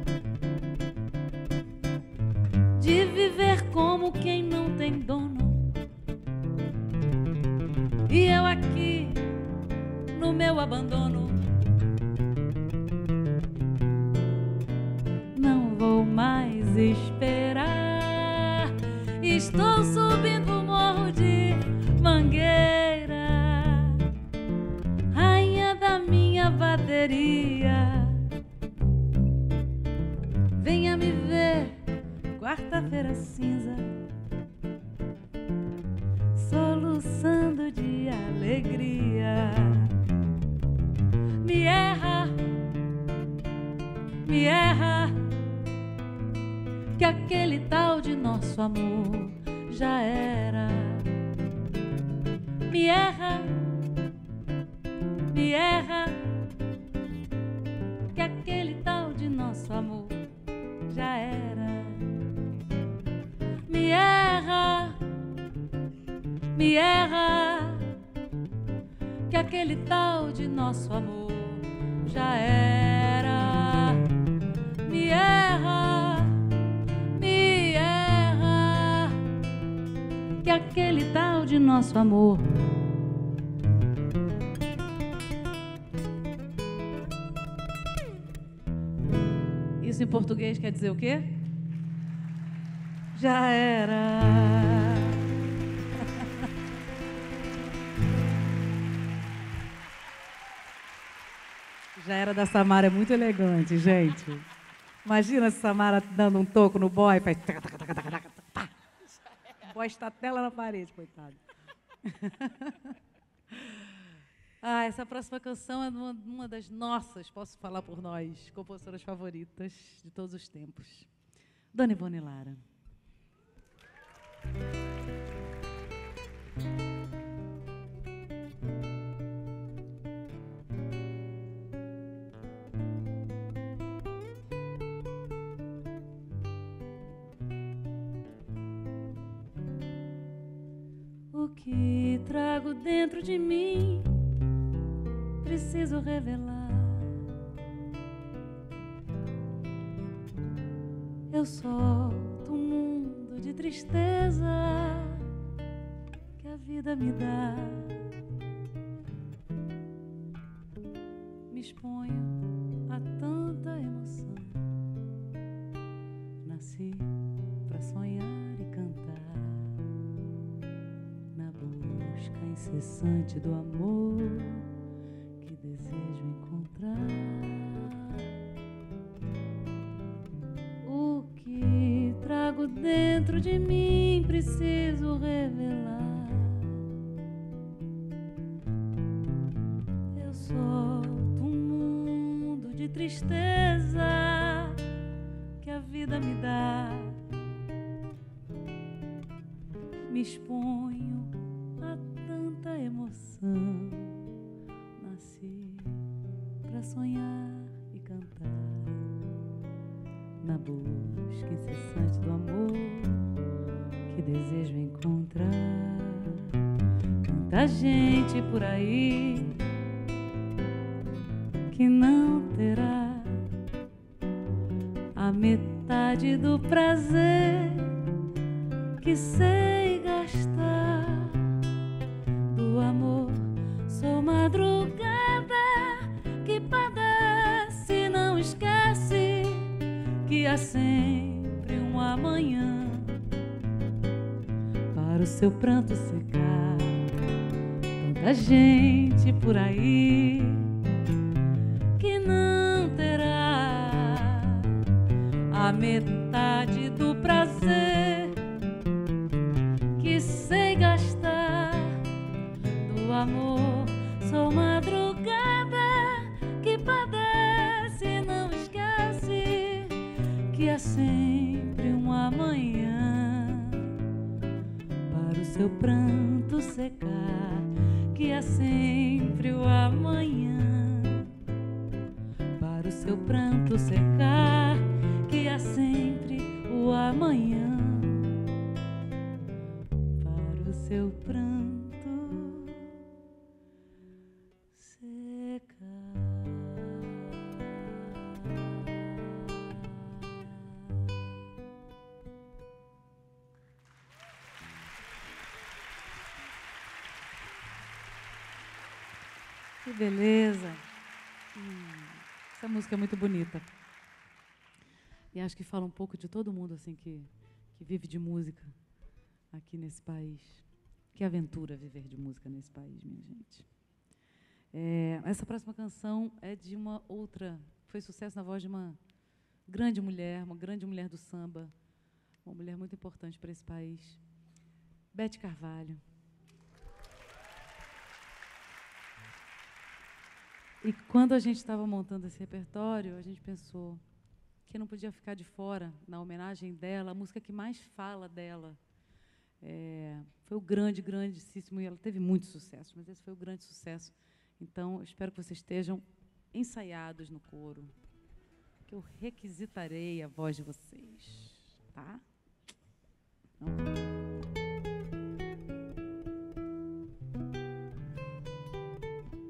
de viver como quem não tem dono, e eu aqui no meu abandono não vou mais esperar. Estou subindo o morro de Mangueira, rainha da minha bateria. Venha me ver, quarta-feira cinza, soluçando de alegria. Me erra, me erra, que aquele tal de nosso amor já era. Me erra, me erra, que aquele tal de nosso amor já era. Me erra, me erra, aquele tal de nosso amor já era. Me erra, que aquele tal de nosso amor isso em português quer dizer o quê? Já era. Já era da Samara, é muito elegante, gente. Imagina se Samara dando um toco no boy, faz... O boy está até lá na parede, coitado. Essa próxima canção é uma das nossas, posso falar por nós, compositoras favoritas de todos os tempos. Dona Ivone Lara. O que trago dentro de mim preciso revelar. Eu solto um mundo de tristeza que a vida me dá. Me exponho a tanta emoção. Nasci pra sonhar e cantar, na busca incessante do amor que desejo encontrar. O que trago dentro de mim preciso revelar. Eu solto um mundo de tristeza que a vida me dá. Me exponho a tanta emoção. Nasci pra sonhar e cantar, na busca incessante do amor que desejo encontrar. Tanta gente por aí que não terá a metade do prazer que sei gastar. Do amor sou madrugada que padece e não esquece que há sempre um amanhã para o seu pranto secar. Tanta gente por aí que não terá a metade do prazer que sei gastar. Do amor sou madrugada que padece e não esquece que há sempre um amanhã para o seu pranto secar. Que há sempre o amanhã para o seu pranto secar. Que há sempre o amanhã para o seu pranto secar. Que beleza! Essa música é muito bonita. E acho que fala um pouco de todo mundo assim que vive de música aqui nesse país. Que aventura viver de música nesse país, minha gente. Essa próxima canção é de uma outra, foi sucesso na voz de uma grande mulher do samba, uma mulher muito importante para esse país, Bete Carvalho. E quando a gente estava montando esse repertório, a gente pensou que não podia ficar de fora, na homenagem dela, a música que mais fala dela. Foi o grandíssimo, e ela teve muito sucesso, mas esse foi o grande sucesso. Então, eu espero que vocês estejam ensaiados no coro, que eu requisitarei a voz de vocês, tá? Não.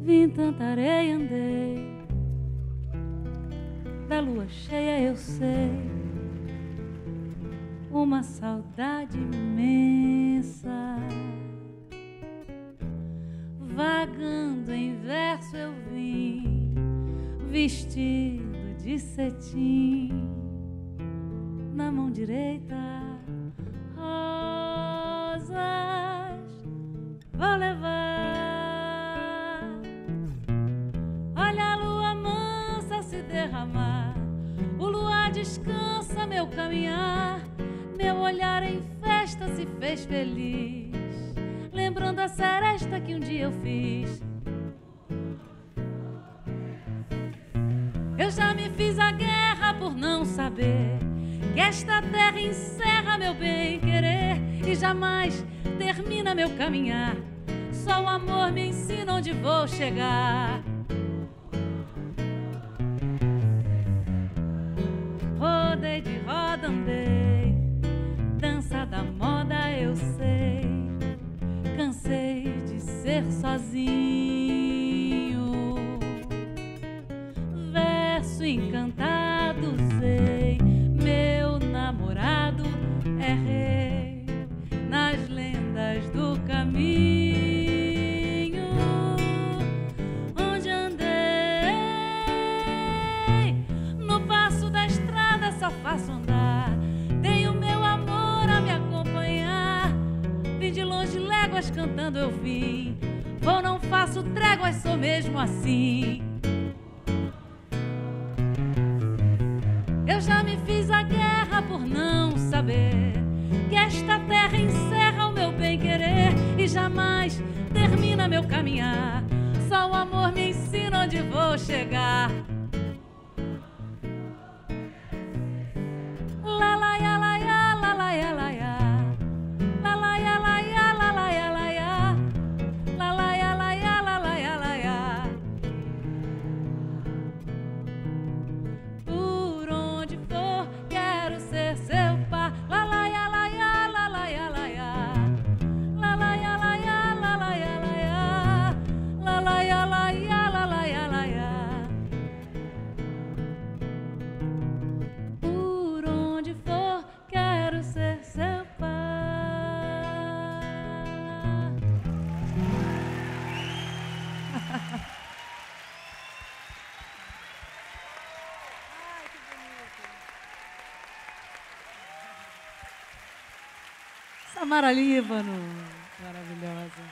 vim tanta areia, andei. Da lua cheia eu sei, uma saudade imensa. Vagando em verso eu vim, vestido de cetim, na mão direita rosas vou levar. Olha a lua mansa se derramar, o luar descansa meu caminhar, meu olhar em festa se fez feliz, lembrando a seresta que um dia eu fiz. Eu já me fiz a guerra por não saber que esta terra encerra meu bem-querer e jamais termina meu caminhar. Só o amor me ensina onde vou chegar. Rodei de roda, andei, dança da moda eu sei. Cansei de ser sozinho, verso encantado sei, meu namorado é rei nas lendas do caminho. Onde andei, no passo da estrada só faço andar, tenho meu amor a me acompanhar. Vim de longe léguas cantando eu vim, vou não faço tréguas, sou mesmo assim. Eu já me fiz a guerra por não saber que esta terra encerra o meu bem-querer e jamais termina meu caminhar. Só o amor me ensina onde vou chegar. La la ya la ya, la la ya la ya, la la ya la ya, la la ya la ya, la la ya la ya, la la ya la ya. Por onde for quero ser seu par. La la ya la ya, la la ya la ya, la la ya la ya, la la ya la ya, la la ya la ya, la la ya la ya. Por onde for quero ser seu par. Ai, que bonito. Samara Líbano, maravilhosa.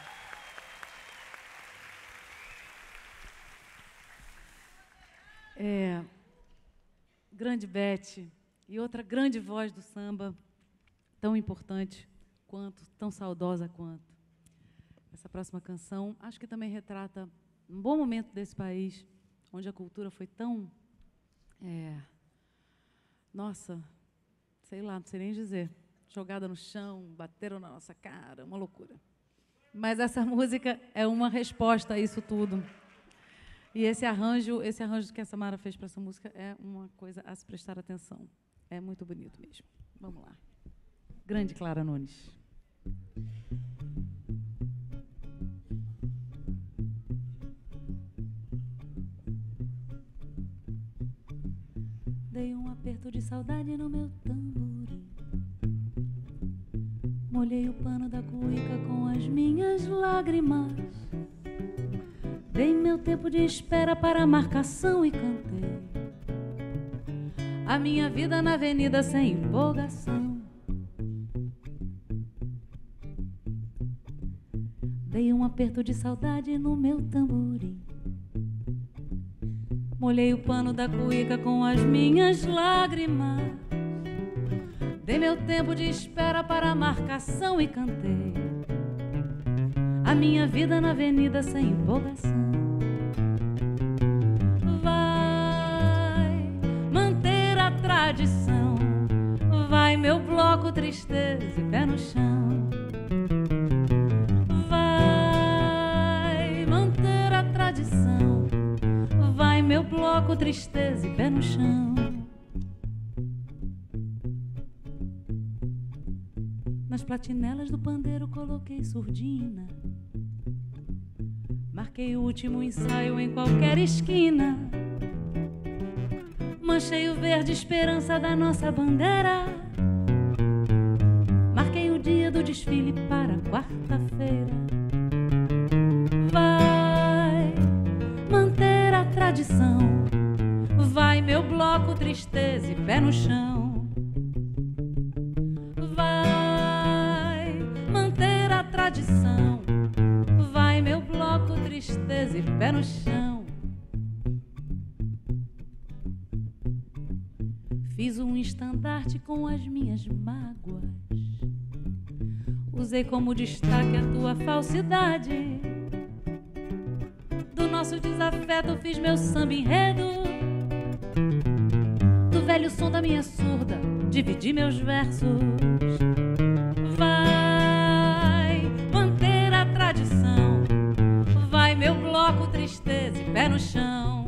Grande Beth e outra grande voz do samba, tão importante quanto, tão saudosa quanto. Essa próxima canção, acho que também retrata um bom momento desse país, onde a cultura foi tão, nossa, sei lá, não sei nem dizer, jogada no chão, bateram na nossa cara, uma loucura. Mas essa música é uma resposta a isso tudo. E esse arranjo que a Samara fez para essa música é uma coisa a se prestar atenção. É muito bonito mesmo. Vamos lá. Grande Clara Nunes. Dei um aperto de saudade no meu tamborim, molhei o pano da cuíca com as minhas lágrimas, dei meu tempo de espera para a marcação e cantei a minha vida na avenida sem empolgação. Dei um aperto de saudade no meu tamborim, molhei o pano da cuíca com as minhas lágrimas, dei meu tempo de espera para a marcação e cantei a minha vida na avenida sem empolgação. Vai manter a tradição, vai meu bloco tristeza e pé no chão. Vai manter a tradição, vai meu bloco tristeza e pé no chão. Nas platinelas do pandeiro coloquei surdina, Marquei o último ensaio em qualquer esquina. Manchei o verde esperança da nossa bandeira. Marquei o dia do desfile para quarta-feira. Vai manter a tradição. Vai meu bloco, tristeza e pé no chão. Vai manter a tradição. Vai meu bloco, tristeza e pé no chão. Fiz um estandarte com as minhas mágoas. Usei como destaque a tua falsidade. Do nosso desafeto fiz meu samba enredo. Do velho som da minha surda dividi meus versos. Vai manter a tradição. Vai meu bloco, tristeza e pé no chão.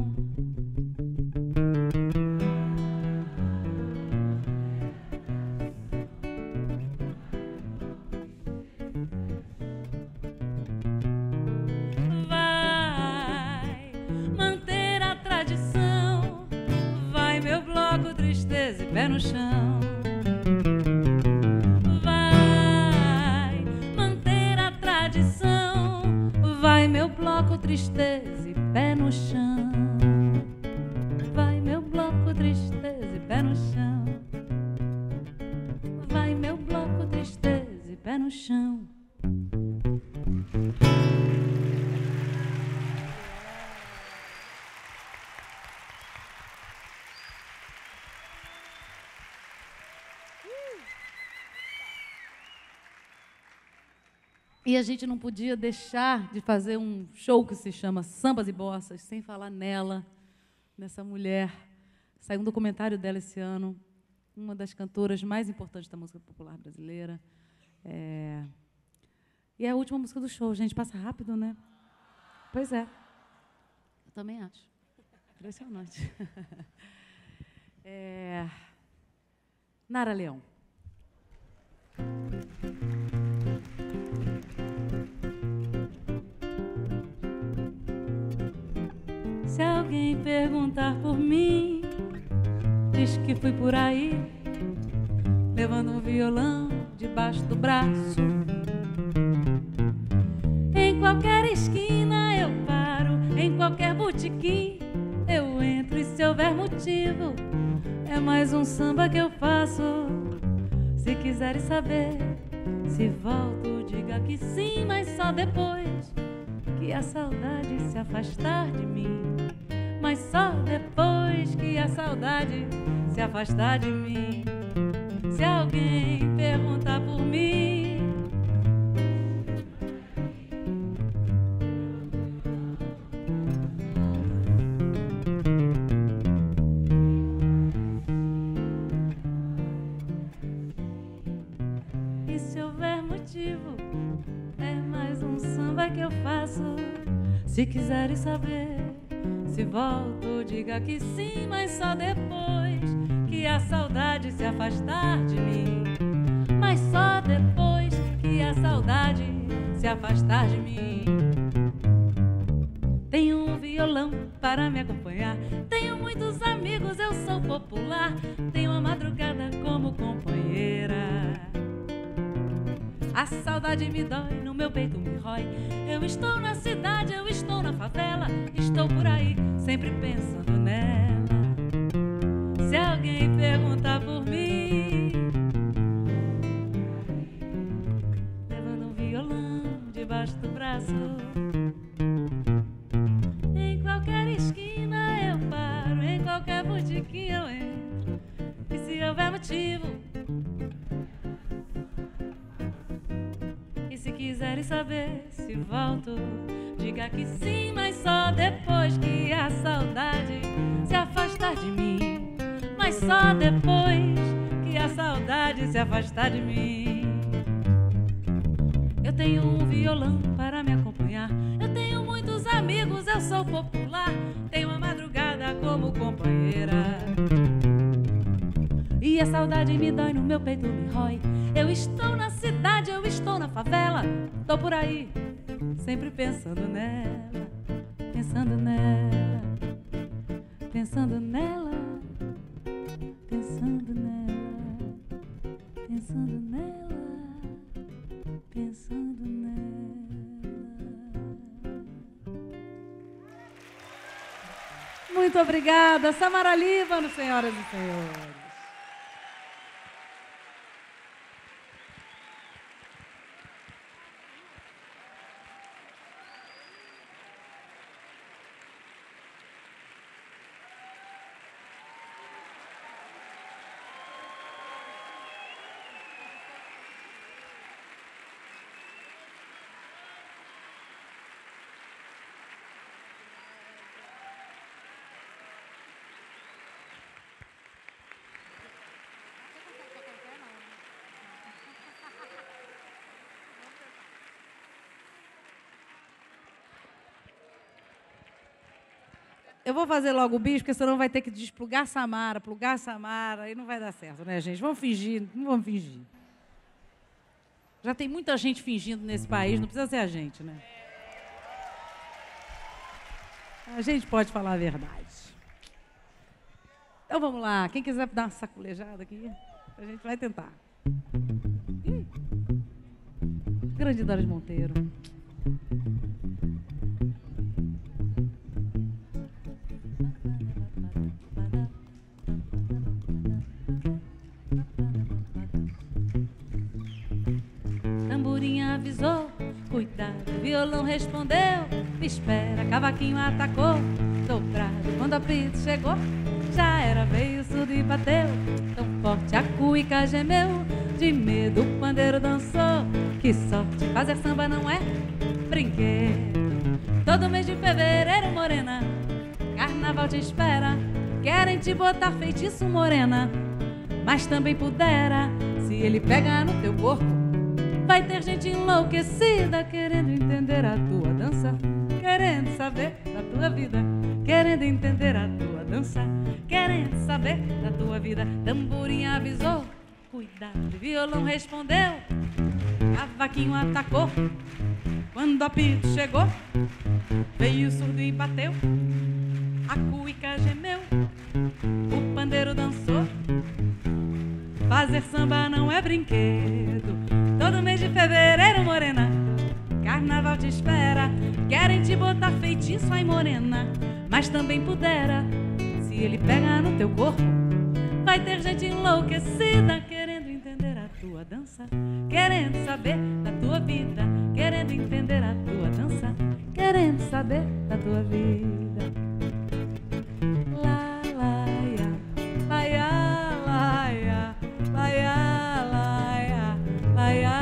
Pé no chão. Vai manter a tradição. Vai meu bloco, tristeza e pé no chão. Vai meu bloco, tristeza e pé no chão. Vai meu bloco, tristeza e pé no chão. E a gente não podia deixar de fazer um show que se chama Sambas e Bossas, sem falar nela, nessa mulher. Saiu um documentário dela esse ano, uma das cantoras mais importantes da música popular brasileira. E é a última música do show, gente. Passa rápido, né? Pois é. Eu também acho. Impressionante. Nara Leão. Se alguém perguntar por mim, diz que fui por aí, levando um violão debaixo do braço. Em qualquer esquina eu paro, em qualquer botequim eu entro. E se houver motivo, é mais um samba que eu faço. Se quiseres saber se volto, diga que sim, mas só depois que a saudade se afastar de mim. Mas só depois que a saudade se afastar de mim. Se alguém perguntar por mim, e se houver motivo, é mais um samba que eu faço. Se quiseres saber se volto, diga que sim, mas só depois que a saudade se afastar de mim. Mas só depois que a saudade se afastar de mim. Tenho um violão para me acompanhar, tenho muitos amigos, eu sou popular. Tenho a madrugada como companheira. A saudade me dói, no meu peito me rói. Eu estou na cidade, eu estou na favela, estou por aí, sempre pensando nela. Se alguém perguntar por mim, levando um violão debaixo do braço. Em qualquer esquina eu paro, em qualquer botequim eu entro. E se houver motivo, se quiseres saber se volto, diga que sim, mas só depois que a saudade se afastar de mim. Mas só depois que a saudade se afastar de mim. Eu tenho um violão para me acompanhar, eu tenho muitos amigos, eu sou popular. Tenho a madrugada como companheira. E a saudade me dói, no meu peito me rói. Eu estou na cidade, eu estou na favela, tô por aí, sempre pensando nela. pensando nela, pensando nela, pensando nela, pensando nela, pensando nela. Muito obrigada, Samara Líbano, senhoras e senhores. Eu vou fazer logo o bicho, porque senão vai ter que desplugar Samara, plugar Samara, aí não vai dar certo, né, gente? Vamos fingir, não vamos fingir. Já tem muita gente fingindo nesse país, não precisa ser a gente, né? A gente pode falar a verdade. Então vamos lá, quem quiser dar uma saculejada aqui, a gente vai tentar. Grande Doris Monteiro. Tamborinha avisou, cuidado, violão respondeu, me espera, cavaquinho atacou, dobrado, quando o apito chegou, já era, veio surdo e bateu, tão forte a cuíca gemeu, de medo o pandeiro dançou, que sorte, fazer samba não é brinquedo. Todo mês de fevereiro, morena, carnaval te espera, querem te botar feitiço, morena, mas também pudera, se ele pegar no teu corpo, vai ter gente enlouquecida querendo entender a tua dança, querendo saber da tua vida, querendo entender a tua dança, querendo saber da tua vida. Tamborinha avisou, cuidado, violão respondeu, cavaquinho atacou, quando o apito chegou, veio o surdo e bateu, a cuíca gemeu, o pandeiro dançou, fazer samba não é brinquedo. Todo mês de fevereiro, morena, carnaval te espera, querem te botar feitiço, ai morena, mas também pudera, se ele pega no teu corpo, vai ter gente enlouquecida querendo entender a tua dança, querendo saber da tua vida, querendo entender a tua dança, querendo saber da tua vida. Lá, lá, ia, lá, ia, lá, ia, lá, ia, lá, ia, lá, ia.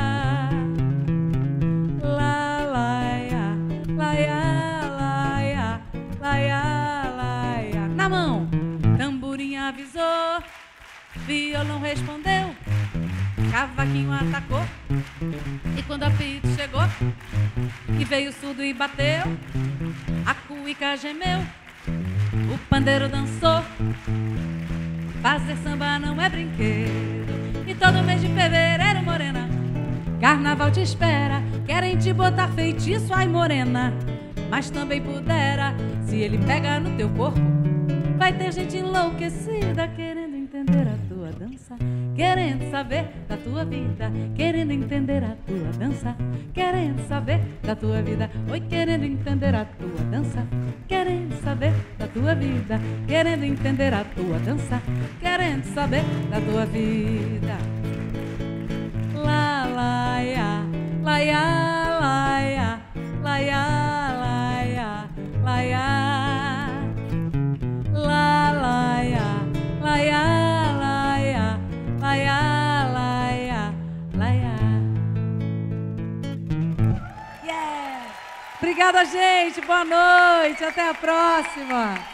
Na mão, tamborinha avisou, violão respondeu, cavaquinho atacou, e quando o apito chegou, que veio surdo e bateu, a cuíca gemeu, o pandeiro dançou, fazer samba não é brinquedo, e todo mês de fevereiro, morena, carnaval te espera, querem te botar feitiço, ai morena, mas também pudera, se ele pega no teu corpo, vai ter gente enlouquecida querendo entender a tua dança, querendo saber da tua vida, querendo entender a tua dança, querendo saber da tua vida, oi, querendo entender a tua dança, querendo saber da tua vida, querendo entender a tua dança, querendo saber da tua vida. Lá, lá, ia, lá, ia, lá, ia, lá, ia, lá, ia, lá, ia. La la ya, la ya, la ya, la ya, la ya, la ya. Yeah! Obrigada, gente. Boa noite. Até a próxima.